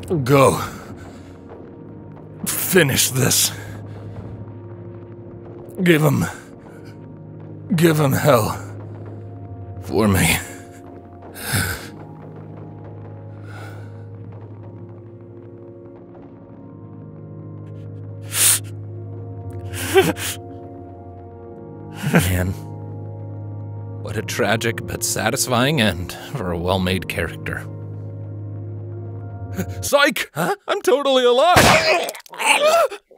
Go. Finish this. Give him hell. For me. Man. What a tragic but satisfying end for a well-made character. Psych! Huh? I'm totally alive!